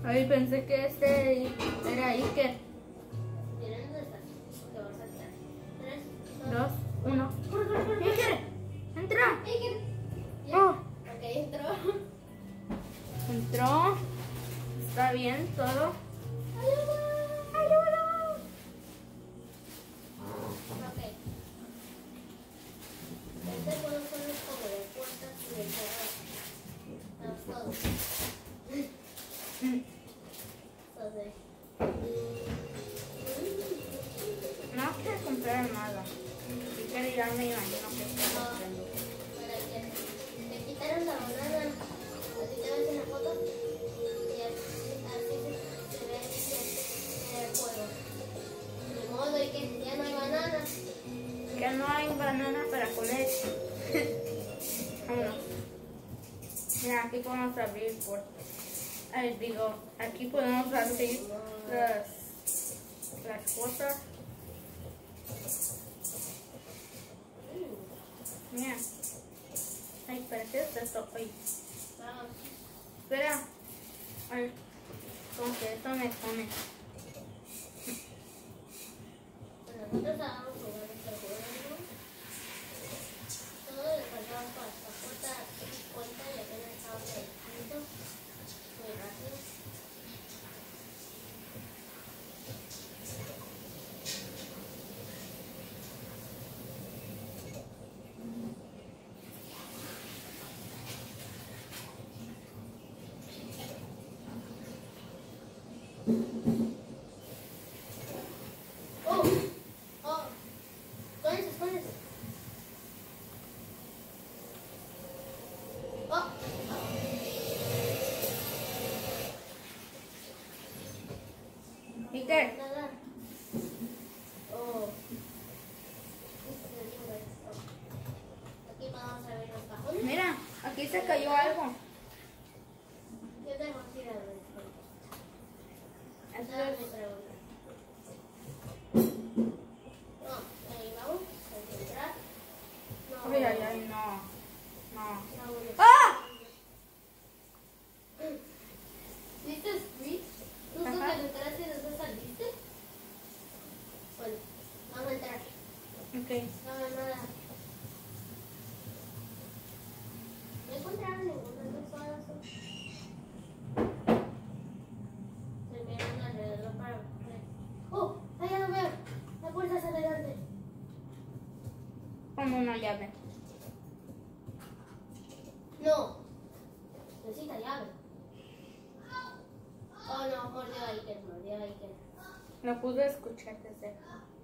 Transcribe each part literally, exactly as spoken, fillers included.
Ay, pensé que este era Iker. ¿Tienes dónde estás? Te vas a saltar. Tres, Dos, uno. corre, corre, corre. ¡Iker! ¡Entra! Iker. Ya. Oh, Ok, entró. entró. Está bien todo. ¡Ayuda! ¡Ayuda! Ok. Este juego solo es como de puertas y de cerrar. Vamos todos. Entonces. No quiero comprar nada. Iker ya me imagino que está comprando. Para que te quitaron la banana. Así te ves en la foto. Y así, así se, se ve en el juego. De modo y que ya no hay bananas. Que no hay banana para comer. Vámonos. Mira, aquí podemos abrir puertas. Ay, digo, aquí podemos abrir las, las cosas. Mira. Ay, espera, ¿qué es esto? Ay, Vamos. espera. Ay, como que esto me pone. Nosotros hagamos jugar este juego. Todo le faltaba para esta puerta cuenta y apenas estaba en el punto. Muy rápido. ¡Oh! ¡Oh! Escóndense, escóndense. ¡Oh! Iker, Nada. ¡Oh! Este es lindo esto. Aquí vamos a ver los cajones. mira, aquí se cayó algo. Yo tengo que ir a ver esto. Eso Esa es es- mi pregunta. No, ahí vamos. A entrar. No. Ay, ay, ay, no. No. No, bueno. ¡Ah! ¿Viste Street? ¿Tú Ajá. que entraste y después saliste? Bueno, vamos a entrar. Ok. No veo nada. No encontraron ninguno de los pasos. Se miran alrededor para ver. ¡Oh! ¡Allá lo veo! La puerta es adelante. Como una llave. No. Necesita llave. Oh no, mordió a Iker, mordió a Iker. Lo pude escuchar desde.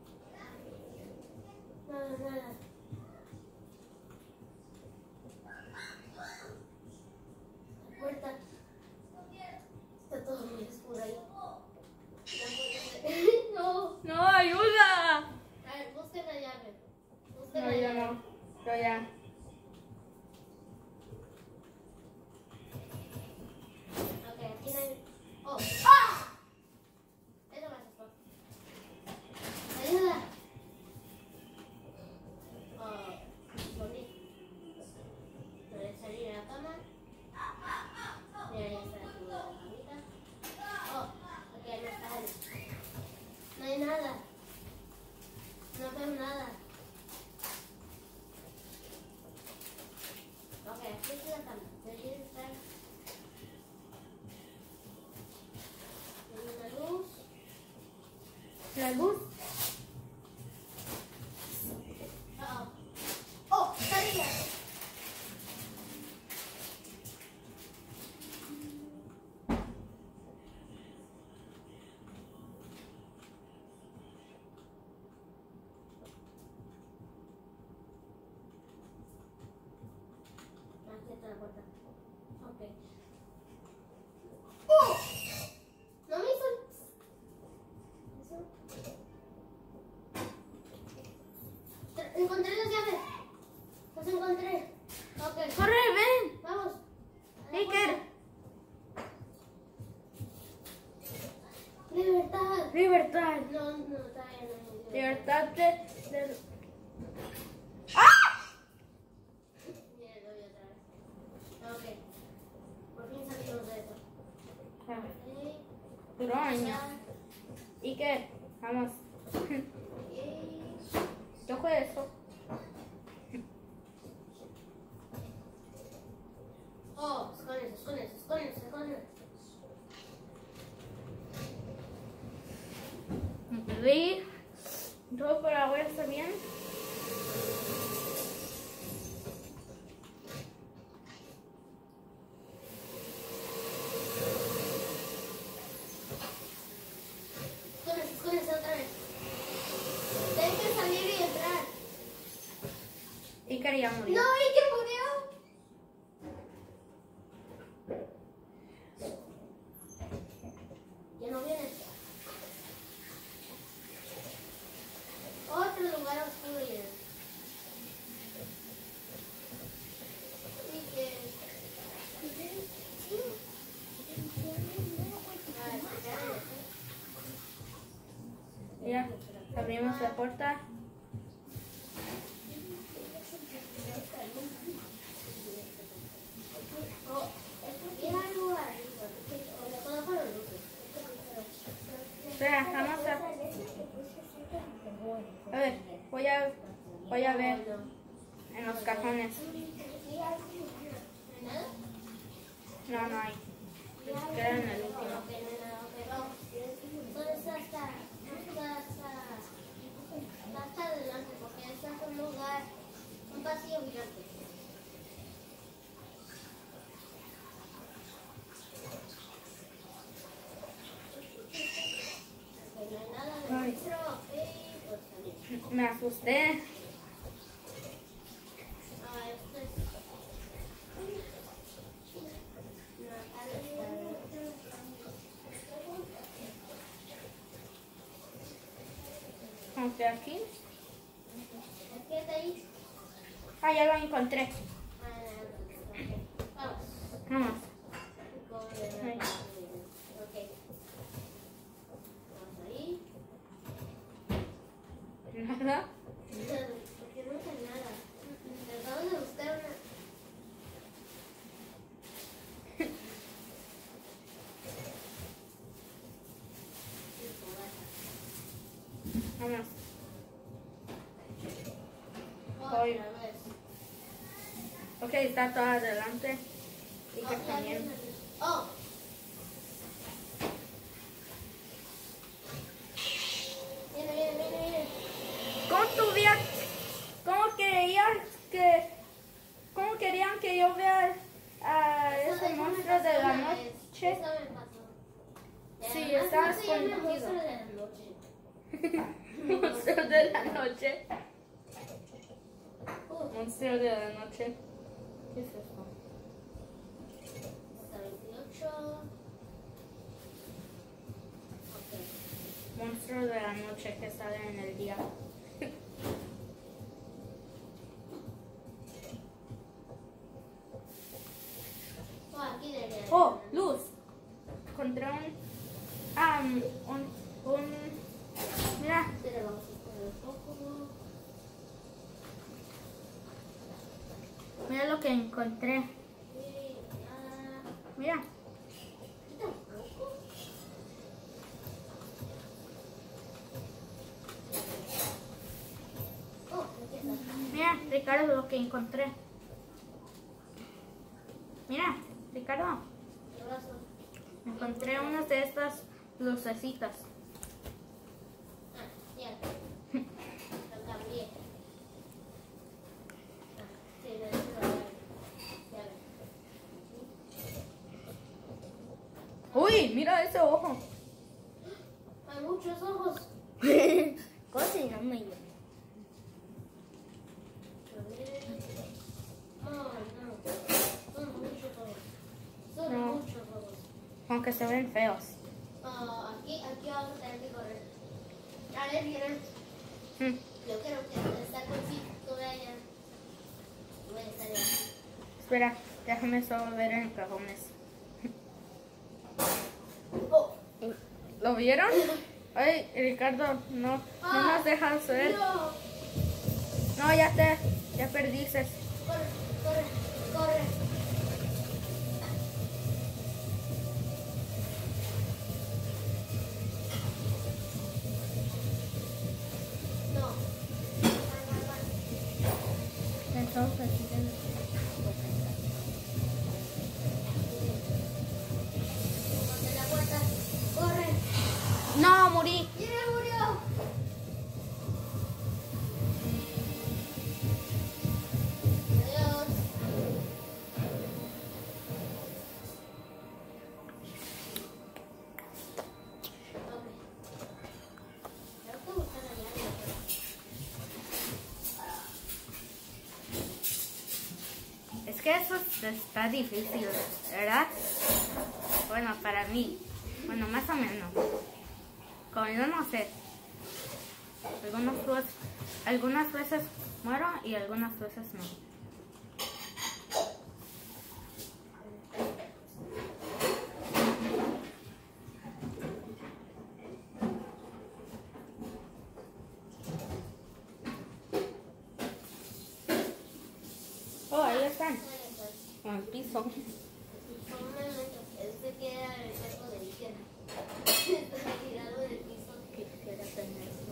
Nada, nada. La puerta. Está todo muy oscuro ahí. La puerta se- No. ¡No, ayuda! A ver, busquen la llave. Busquen No, la yo llave. no. Yo ya. Ok, aquí no hay. Oh. ¡Ah! Eso me asustó. Ayuda. Oh, escondí. Voy a salir a la cama. Mira, ahí está la figura de la camita. Oh, ok, no está ahí. No hay nada. No veo nada. Ok, aquí está la cama. Debería estar. Hay una luz. La luz. Uh-oh. Oh, está arriba. Aquí está la puerta. Ok. ¡Oh! No me hizo. ¿Eso? Tra- Encontré las llaves. Las encontré. Ok. ¡Corre, ven! Vamos. A la Iker. puerta. Libertad. Libertad. No, no, todavía no. Libertad de... de... Mira, lo voy otra vez. Ok. Por fin salimos de eso. Ah, Ok. Duró años. ¿Y qué? Vamos. ¿Qué fue eso? Oh, escóndense, escóndense, escóndense, escóndense. Vi. Todo por ahora está bien. Escóndense, escóndense otra vez. Tienen que salir y entrar. Iker ya murió. No, ¿y que murió? Ya no viene. Otro lugar oscuro y y que Mira, abrimos la puerta. oh, mira el lugar. Todo con los luces. Espera, vamos a... A ver, voy a, voy a ver en los cajones. ¿Nada? No, no hay. Queda en el último. Ok, no hay nada, ok. Entonces hasta, hasta, hasta, hasta adelante, porque este es un lugar, un pasillo gigante. Ok, no hay nada Ay. dentro, ok, pues salir. Me asusté. Ah, esto es... No, acá no está. Aunque aquí. ¿Qué está ahí? Ah, ya lo encontré. Ah, no, no, ok. Vamos. Vamos. Ahí. Ok. Vamos ahí. ¿Nada? Porque no está nada. Tratamos de buscar una... Vamos. Otra Voy. vez. Ok, está todo adelante. Y Oh, que ya también. viene. Oh. Viene, viene, viene, viene. ¿Cómo tuviera, cómo querían que, cómo querían que yo vea a Eso- ese eso me monstruo pasó de la una vez. noche? Eso me pasó. Sí, Y además estaba no se llama escondido. monstruo de la noche. Monstruo de la noche. Uh, Monstruo de la noche. ¿Qué es esto? hasta veintiocho. Ok. Monstruo de la noche que sale en el día. Oh, aquí debería. Oh, luz. Encontré un, ah, un, un, mira, Pero vamos a poner un poco. mira lo que encontré. Y ya. Mira, Tampoco. Oh, aquí está. mira, Ricardo, lo que encontré. Mira, Ricardo, El brazo. encontré unas de estas lucecitas. Ah, ya. Lo cambié. Ah, sí, de hecho lo voy a- ya ves. Uy, mira ese ojo. Hay muchos ojos. ¿Cómo se llama yo? A ver. Oh, no. Son muchos ojos. Son No. muchos ojos. Aunque se ven feos. Ah, aquí, aquí vamos a tener que correr. A ver, miren. Mm, Yo creo que está concito de allá. Voy a estar ahí. espera, déjame solo ver en cajones. Oh, ¿Lo vieron? Ay, Ricardo, no, no nos dejas ver. no. No, ya te, ya perdiste. Corre, corre, corre. que eso está difícil, ¿verdad? Bueno, para mí. Bueno, más o menos. Como yo no sé. Algunas veces, algunas veces muero y algunas veces no. Oh, ahí están. En el piso. Un momento, este queda el cuerpo de izquierda. Está tirado del piso. Quisiera tener eso.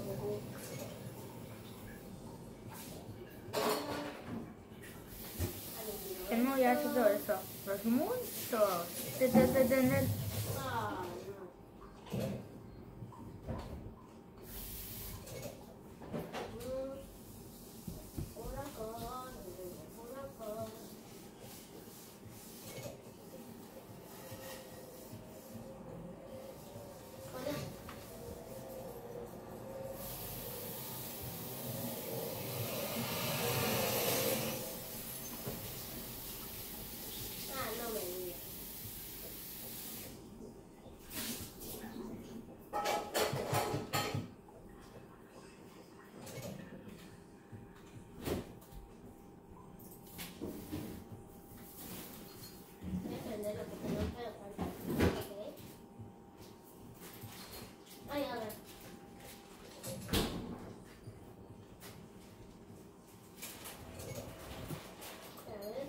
Tengo ya todo eso. Los muchos. De, de, de, de, de. Ah, no. Huracán, huracán. Ah, no me digas. Voy a prenderlo porque no puedo faltar. Ok. Ay, a ver. Otra vez.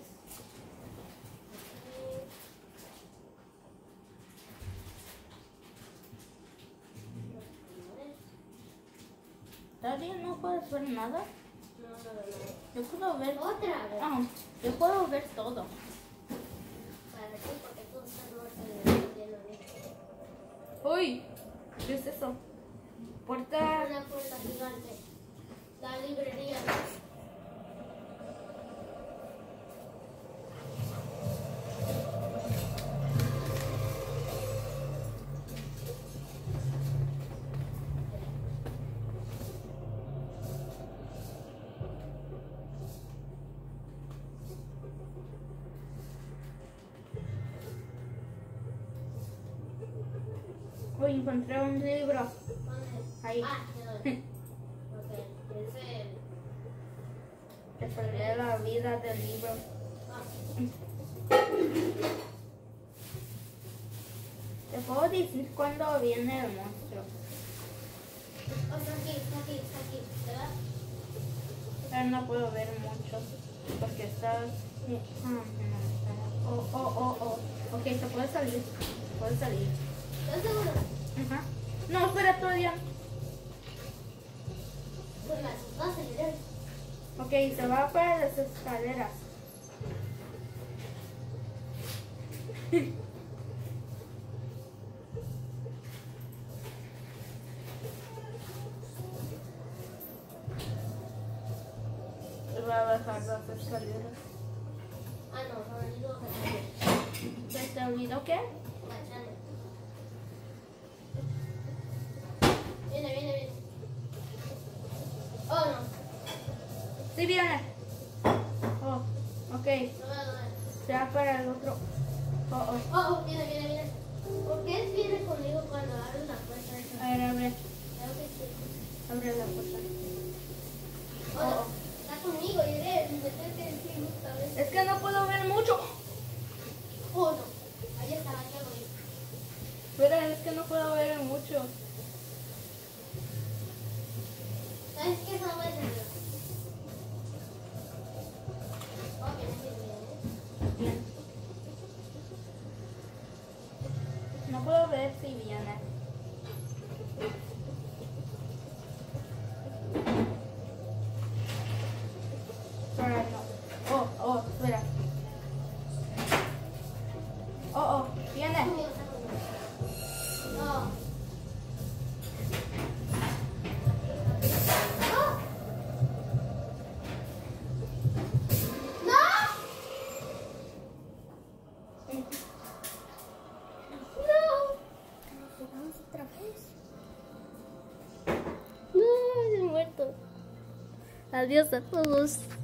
¿Todavía no puedes ver nada? No, no, no. Yo puedo ver. Otra vez. Ah, yo puedo ver todo. Para ti, porque tú estás muerto y no entiendo bien. Uy, ¿qué es eso? Puerta. Una puerta gigante. La librería. Uy, encontré un libro. ¿Dónde? Ahí. Ah, te doy. Ok, es el... Defender la vida del libro. Ah, Te puedo decir cuándo viene el monstruo. oh, está aquí, está aquí, está aquí, ¿verdad? Pero no puedo ver mucho. Porque está. Ah, no, está. Oh, oh, oh, oh. Ok, se puede salir. Se puede salir. ¿Estás seguro? Ajá. No, espera todavía. Pues me asustó, aceleré. Ok, se va para las escaleras. Va a bajar las escaleras. Ah, no, no, digo que ¿Se te olvidó qué? Viene, viene, viene. Oh, no. Sí viene. Oh, ok. No veo, no veo. Se va para el otro. Oh, oh. Oh, oh, viene, viene, viene. ¿Por qué viene conmigo cuando abres la puerta esa? A ver, abre. Creo que sí. Abre la puerta. Oh, no. Está conmigo, iré. Me tengo que decir otra vez. Es que no puedo ver mucho. Oh, no. Ahí está, ahí lo vi. Espera, es que no puedo ver mucho. ¿Sabes qué? No voy a hacer. Oh, viene, viene, viene. Bien. No puedo ver si viene. Espera, no. Oh, oh, espera. Oh, oh, viene. Conmigo, está conmigo. Oh. ¡No! ¡No! ¡No! Vamos otra vez. No, he muerto. Adiós a todos.